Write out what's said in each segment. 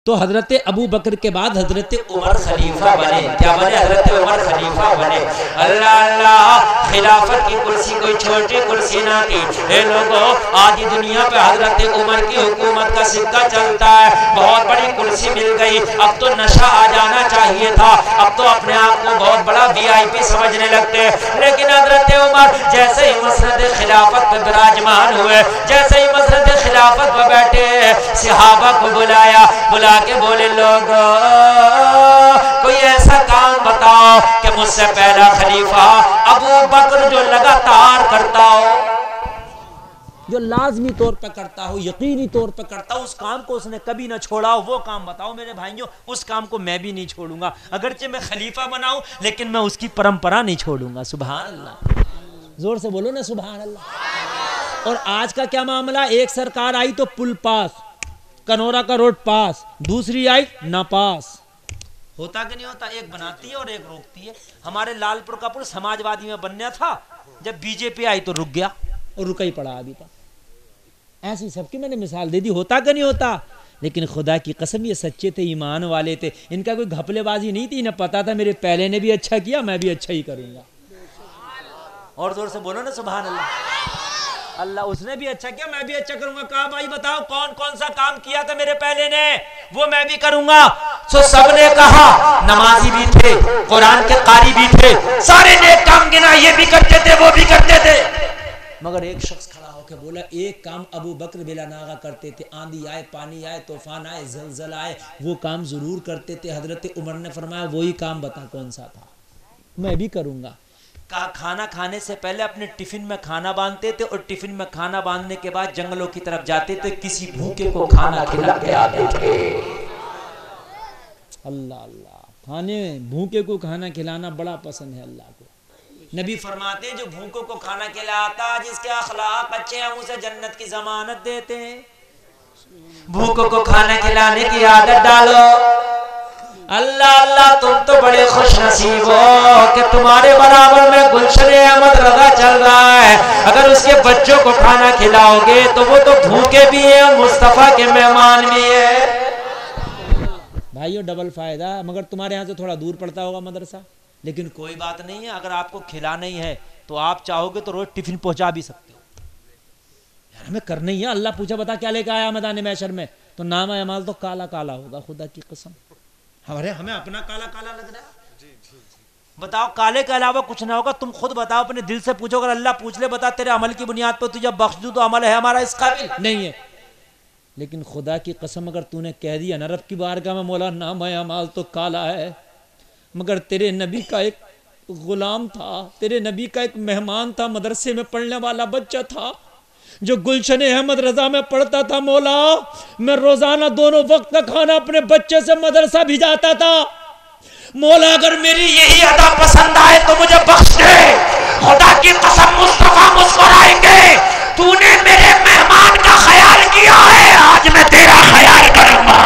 तो हजरत अबू बकर के बाद हजरत उमर खलीफा बने। क्या बने? हजरत उमर खलीफा बने। अल्लाह अल्लाह, खिलाफत की कुर्सी कोई छोटी कुर्सी ना थी। ए लोगों, आधी दुनिया पे हजरत उमर की हुकूमत का सिक्का चलता है। बहुत बड़ी कुर्सी मिल गई, अब तो नशा आ जाना चाहिए था, अब तो अपने आप को बहुत बड़ा VIP समझने लगते हैं। लेकिन हजरत उमर जैसे ही मसनद खिलाफत पे विराजमान हुए, जैसे ही मसनद खिलाफत पे बैठे, सहाबा को बुलाया, बुला के बोले, लोग कोई ऐसा काम बताओ कि मुझसे पहला खलीफा अबू बकर जो लगातार करता हो, जो लाजमी तौर पे करता हो, यकीनी तौर पे करता हो, उस काम को उसने कभी ना छोड़ा हो, वो काम बताओ मेरे भाइयों। उस काम को मैं भी नहीं छोड़ूंगा, अगरचे मैं खलीफा बनाऊं, लेकिन मैं उसकी परंपरा नहीं छोड़ूंगा। सुभान अल्लाह, जोर से बोलो ना सुभान अल्लाह। और आज का क्या मामला, एक सरकार आई तो पुल पास, कनौरा का रोड पास, दूसरी आई ना पास। होता कि नहीं होता? एक बनाती है और एक रोकती है। हमारे लालपुर का पुल समाजवादी में बनना था, जब बीजेपी आई तो रुक गया और रुका ही पड़ा अभी तक। ऐसी सबकी मैंने मिसाल दे दी। होता कि नहीं होता? लेकिन खुदा की कसम ये सच्चे थे, ईमान वाले थे, इनका कोई घपलेबाजी नहीं थी। इन्हें पता था मेरे पहले ने भी अच्छा किया, मैं भी अच्छा ही करूंगा। और जोर से बोलो ना सुभान अल्लाह। अल्लाह, उसने भी अच्छा किया, मैं भी अच्छा करूंगा। कहा भाई बताओ कौन कौन सा काम किया था मेरे पहले ने, वो मैं भी करूंगा। तो सबने कहा, नमाजी भी थे, कुरान के कारी भी थे, सारे नेक काम गिना, ये भी करते थे, वो भी करते थे। मगर एक शख्स खड़ा होकर बोला, एक काम अबू बकर बिला नागा करते थे, आंधी आए, पानी आए, तूफान आए, जलजला आए, वो काम जरूर करते थे। हजरत उमर ने फरमाया, वही काम बता कौन सा था, मैं भी करूंगा। कहा, खाना खाने से पहले अपने टिफिन में खाना बांधते थे, और टिफिन में खाना बांधने के बाद जंगलों की तरफ जाते थे, किसी भूखे को खाना खिला के आते थे। अल्लाह अल्लाह, खाने भूखे को खाना खिलाना बड़ा पसंद है अल्लाह को। नबी फरमाते हैं, जो भूखों को खाना खिलाता, जिसके अखलाक अच्छे हैं, उसे जन्नत की जमानत देते हैं। भूखों को खाना खिलाने की आदत डालो। अल्लाह अल्लाह, तुम तो बड़े खुश नसीब हो कि तुम्हारे बराबर में गुलशन अहमद रजा चल रहा है। अगर उसके बच्चों को खाना खिलाओगे तो वो तो भूखे भी है, मुस्तफा के मेहमान भी है। भाइयों, डबल फायदा। मगर तुम्हारे यहाँ से थोड़ा दूर पड़ता होगा मदरसा, लेकिन कोई बात नहीं है। अगर आपको खिलाना ही है तो आप चाहोगे तो रोज टिफिन पहुंचा भी सकते हो। यार हमें करना ही है। अल्लाह पूछा, बता क्या लेकर आया मैदान महशर में, तो नाम अमाल तो काला काला होगा। खुदा की कसम, हमें अपना काला काला लग रहा है। बताओ, काले के अलावा कुछ ना होगा। तुम खुद बताओ, अपने दिल से पूछो। अगर अल्लाह पूछ ले, बता तेरे अमल की बुनियाद पर तुझे बख्श दूं तो अमल है हमारा इस काबिल नहीं है। लेकिन खुदा की कसम, अगर तूने कह दिया ना रब की बारगाह में, मौला नाम अमाल तो काला है, मगर तेरे नबी का एक गुलाम था, तेरे नबी का एक मेहमान था, मदरसे में पढ़ने वाला बच्चा था, जो गुलशन अहमद रजा में पढ़ता था। मौला, मैं रोजाना दोनों वक्त का खाना अपने बच्चे से मदरसा भिजाता था। मौला, अगर मेरी यही अदा पसंद आए तो मुझे बख्श दे। खुदा की कसम, मुस्तफा मुस्कुराएंगे, तूने मेरे मेहमान का ख्याल किया है, आज मैं तेरा ख्याल करूंगा।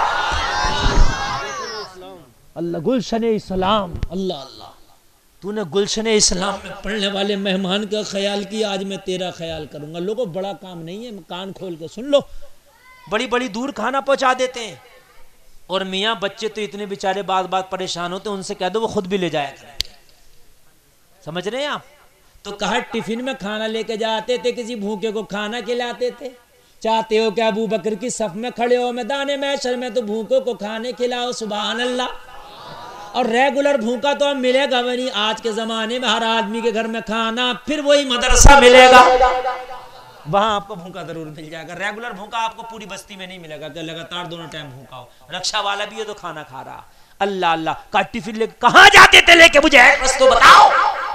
अल्लाह, गुलशन इस्लाम, अल्लाह अल्लाह, तूने गुलशन इस्लाम में पढ़ने वाले मेहमान का ख्याल किया, आज मैं तेरा ख्याल करूंगा। लोगों, बड़ा काम नहीं है, कान खोल के सुन लो। बड़ी बड़ी दूर खाना पहुंचा देते हैं, और मियाँ बच्चे तो इतने बेचारे बात बात परेशान होते हैं, उनसे कह दो वो खुद भी ले जाया करें। समझ रहे हैं आप? तो कहा टिफिन में खाना लेके जाते थे, किसी भूखे को खाना खिलाते थे। चाहते हो कि अबू बकर की सफ में खड़े हो मैदान महशर में तो भूखों को खाने खिलाओ। सुभान अल्लाह। और रेगुलर भूखा तो अब मिलेगा भी नहीं। आज के जमाने में हर आदमी के घर में खाना, फिर वही मदरसा मिलेगा, वहां आपको भूखा जरूर मिल जाएगा। रेगुलर भूखा आपको पूरी बस्ती में नहीं मिलेगा कि लगातार दोनों टाइम भूखा हो। रक्षा वाला भी है तो खाना खा रहा। अल्लाह अल्लाह, का टिफिन लेके कहां जाते थे, लेके मुझे एड्रेस तो बताओ।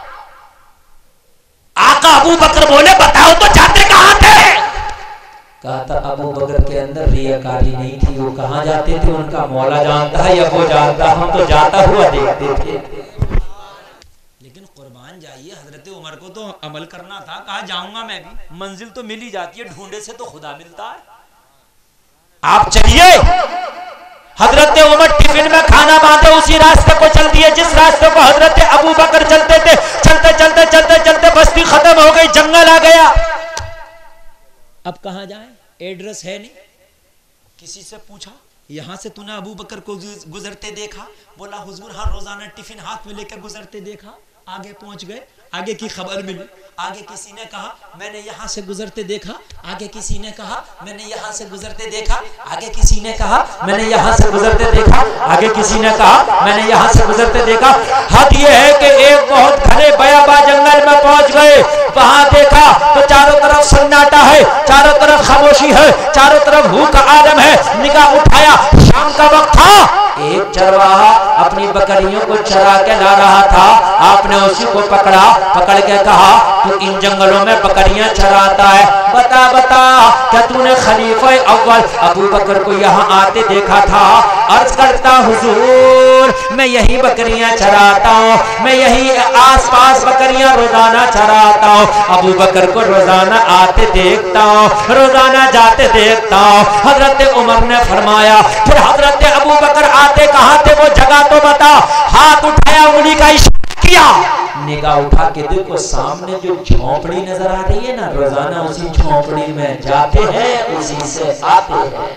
आका अबू बकर बोले, बताओ तो जाते कहां थे? कहा था, अबू बकर के अंदर रियाकारी नहीं थी, वो कहां जाते थे उनका मौला जानता है या वो जानता, हम तो जाता हुआ देखते थे। लेकिन कुर्बान जाइए, हजरत उमर को तो अमल करना था। कहा जाऊंगा मैं भी, मंजिल तो मिल ही जाती है, ढूंढे से तो खुदा मिलता है। आप चलिए। हजरत उमर टिफिन में खाना बांधे उसी रास्ते को चल दिए जिस रास्ते को हजरत अबू बकर चलते थे। चलते चलते चलते चलते बस्ती खत्म हो गई, जंगल आ गया। अब कहां जाएं? एड्रेस है नहीं। किसी से पूछा, यहाँ से तूने अबू बकर को गुजरते देखा? बोला हुजूर हाँ, रोजाना टिफिन हाथ में लेकर गुजरते देखा। आगे पहुंच गए, आगे की खबर मिली। आगे किसी ने कहा मैंने यहाँ से गुजरते देखा। आगे किसी ने कहा मैंने यहाँ से गुजरते देखा। आगे किसी ने कहा मैंने यहाँ से गुजरते देखा। आगे किसी ने कहा मैंने यहाँ से गुजरते देखा। हद ये है कि एक बहुत घने बयाबा जंगल में पहुंच गए। वहां देखा तो चारों तरफ सन्नाटा है, चारों तरफ खामोशी है, चारों तरफ भूख आलम है। निगाह उठाया, शाम का वक्त था। एक चरवाहा अपनी बकरियों को चरा के ला रहा था। आपने उसी को पकड़ा, पकड़ के कहा तू इन जंगलों में बकरियां चराता है, बता बता क्या तूने खलीफा अव्वल अबू बकर को यहाँ आते देखा था? अर्ज करता हुजूर मैं यही बकरियां चराता हूँ, मैं यही आसपास बकरियां रोजाना चराता हूँ। अबू बकर को रोजाना आते देखता हूँ, रोजाना जाते देखता हूँ। हजरत उमर ने फरमाया, फिर हजरत अबू बकर आते कहाँ थे वो जगह तो बता। हाथ उठाया, उंगली का इशारा किया। निगाह उठा के देखो सामने जो झोंपड़ी नजर आ रही है ना, रोजाना उसी झोंपड़ी में जाते हैं, उसी से आते हैं।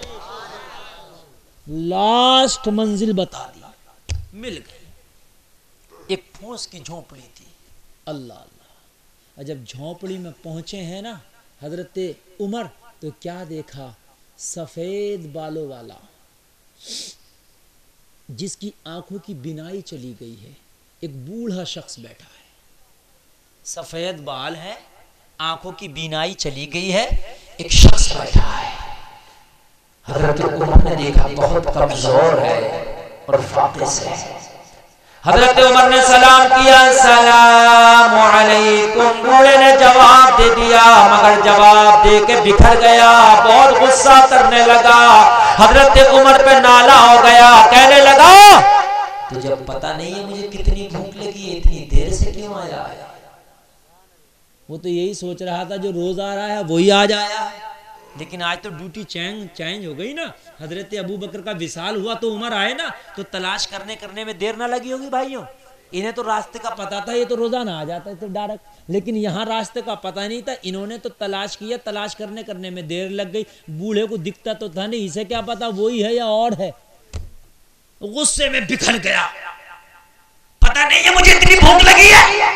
लास्ट मंजिल बता दी, मिल गई। एक फूस की झोंपड़ी थी। अल्लाह अल्लाह। जब झोंपड़ी में पहुंचे हैं ना हजरत उमर, तो क्या देखा? सफेद बालों वाला, जिसकी आंखों की बिनाई चली गई है, एक बूढ़ा शख्स बैठा है। सफेद बाल है, आंखों की बिनाई चली गई है, एक शख्स बैठा है। हजरत उमर ने देखा बहुत कमजोर है और वापस है। हजरत उमर ने सलाम किया, सलाम अलैकुम। बूढ़े ने जवाब दे दिया, मगर जवाब दे के बिखर गया, बहुत गुस्सा करने लगा। हजरत उमर पे नाला हो गया, कहने लगा तुझे पता नहीं है मुझे कितनी भूख लगी है, इतनी देर से क्यों आया है? वो तो यही सोच रहा था जो रोज आ रहा है वही आज आया है, लेकिन आज तो ड्यूटी चेंज हो गई ना। हजरत अबू बकर का विसाल हुआ तो उमर आए ना, तो तलाश करने में देर ना लगी होगी भाइयों। इन्हें तो रास्ते का पता था, ये तो रोजाना आ जाता है तो डायरेक्ट, लेकिन यहाँ रास्ते का पता नहीं था। इन्होंने तो तलाश किया, तलाश करने में देर लग गई। बूढ़े को दिखता तो था नहीं, इसे क्या पता वही है या और है। गुस्से में बिखर गया, पता नहीं है मुझे इतनी भूख लगी है,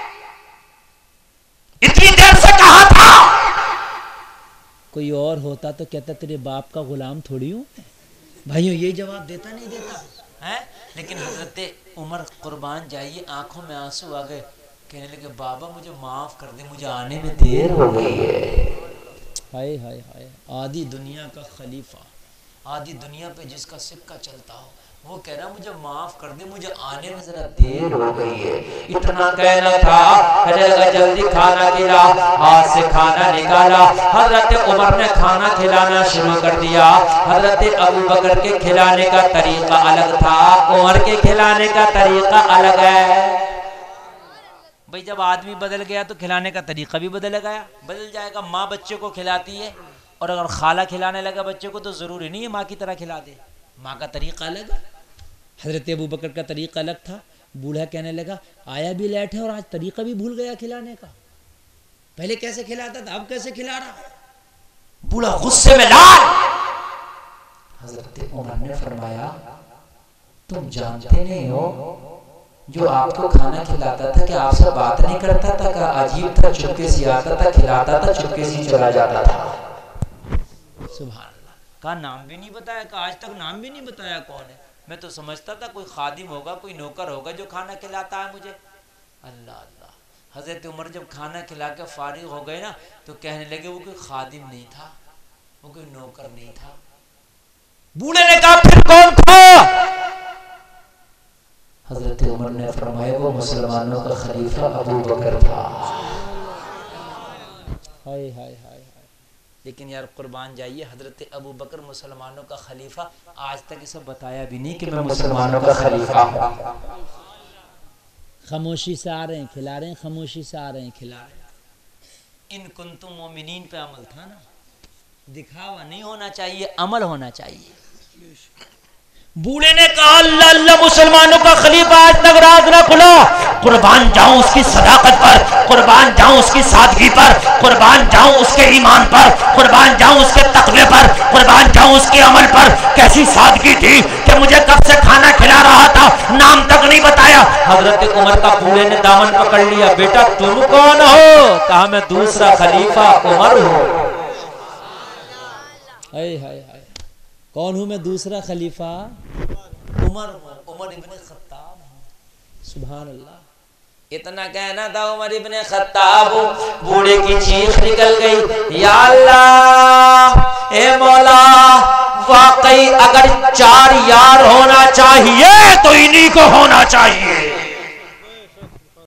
इतनी देर से कहा था। कोई और होता तो कहता तेरे बाप का गुलाम थोड़ी हूं भाइयों, ये जवाब देता नहीं देता है। लेकिन हजरत उमर कुर्बान जाइए, आंखों में आंसू आ गए, कहने लगे बाबा मुझे माफ कर दे, मुझे आने में देर हो गई है। हाय हाय हाय, आधी दुनिया का खलीफा, आधी दुनिया पे जिसका सिक्का चलता हो, वो कह रहा मुझे माफ कर दे, मुझे आने में जरा देर हो गई है। इतना कहना था, कहने लगा जल्दी खाना खिला। हाथ से खाना निकाला, हजरत उमर ने खाना खिलाना शुरू कर दिया। हजरत अबू बकर के खिलाने का तरीका अलग था, उमर के खिलाने का तरीका अलग है। भाई जब आदमी बदल गया तो खिलाने का तरीका भी बदल जाएगा। माँ बच्चे को खिलाती है, और अगर खाला खिलाने लगा बच्चे को तो जरूरी नहीं है माँ की तरह खिला दे, माँ का तरीका अलग है। हजरत अबू बकर का तरीका अलग था। बूढ़ा कहने लगा आया भी लेट है और आज तरीका भी भूल गया खिलाने का, पहले कैसे खिलाता था अब कैसे खिला रहा। बूढ़ा गुस्से में लाल। हजरत उमर ने फरमाया तुम जानते नहीं हो जो आपको खाना खिलाता था क्या आपसे बात नहीं करता था? क्या अजीब था, चुपके से आता था, खिलाता था, चुपके से चला जाता था। सुभान अल्लाह। का नाम भी नहीं बताया, का आज तक नाम भी नहीं बताया कौन है। मैं तो समझता था कोई खादिम होगा, कोई नौकर होगा जो खाना खिलाता है मुझे। अल्लाह अल्लाह। हजरत उमर जब खाना खिला के फारिग हो गए ना, तो कहने लगे वो कोई खादिम नहीं था, वो कोई नौकर नहीं था। बूढ़े ने कहा फिर कौन था? हजरत उमर ने फरमाया वो मुसलमानों का खलीफा अबू बकर था। हाय हाय हाय। लेकिन यार कुर्बान जाइए, हजरत अबू बकर मुसलमानों का खलीफा, आज तक इसे बताया भी नहीं कि मैं मुसलमानों का खलीफा हूं। खामोशी से आ रहे हैं खिला रहे हैं, खामोशी से आ रहे हैं खिला रहे हैं। इन कुंतुम मोमिनीन पे अमल था ना, दिखावा नहीं होना चाहिए, अमल होना चाहिए। बूढ़े ने कहा अल्लाह अल्लाह, मुसलमानों का खलीफा आज तक राज ना खुला। कुर्बान जाऊं उसकी सदाकत पर, कुर्बान जाऊं उसकी सादगी पर, कुर्बान जाऊं उसके ईमान पर, कुर्बान जाऊं उसके तकवे पर, कुर्बान जाऊं उसके अमल पर। कैसी सादगी थी कि मुझे कब से खाना खिला रहा था, नाम तक नहीं बताया। हजरत उमर का बूढ़े ने दामन पकड़ लिया, बेटा तुम कौन हो? कहा मैं दूसरा खलीफा उमर हूं। हाय हाय हाय, कौन हूं मैं? दूसरा खलीफा उमर हूं, उमर इब्ने खत्ताब। सुभान अल्लाह। इतना कहना था उमर इब्ने खत्ताब, बूढ़े की चीख निकल गई, या अल्लाह ए मौला, वाकई अगर चार यार होना चाहिए तो इन्हीं को होना चाहिए।